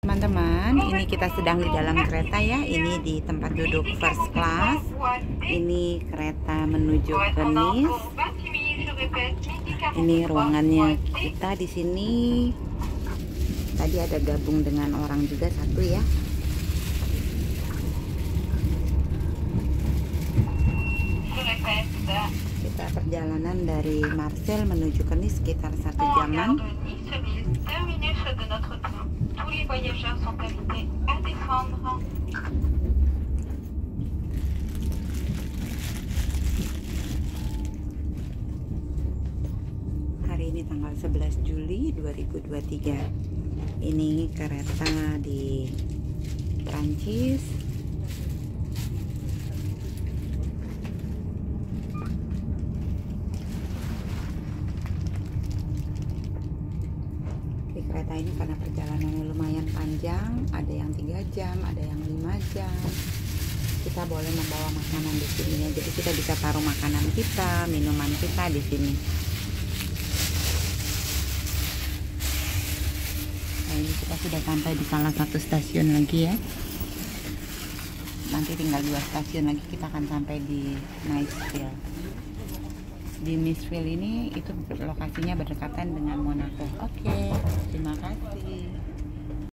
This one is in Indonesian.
Teman-teman, ini kita sedang di dalam kereta ya. Ini di tempat duduk first class. Ini kereta menuju ke Nice. Ini ruangannya kita di sini. Tadi ada gabung dengan orang juga satu ya. Kita perjalanan dari Marseille menuju ke Nice sekitar 1 jaman. Hari ini tanggal 11 Juli 2023. Ini kereta di Prancis. Di kereta ini karena perjalanannya lumayan panjang, ada yang 3 jam, ada yang 5 jam. Kita boleh membawa makanan di sini ya. Jadi kita bisa taruh makanan kita, minuman kita di sini. Nah, ini kita sudah sampai di salah satu stasiun lagi ya. Nanti tinggal 2 stasiun lagi kita akan sampai di Niceville. Di Niceville ini itu lokasinya berdekatan dengan Monaco. Oke, terima kasih.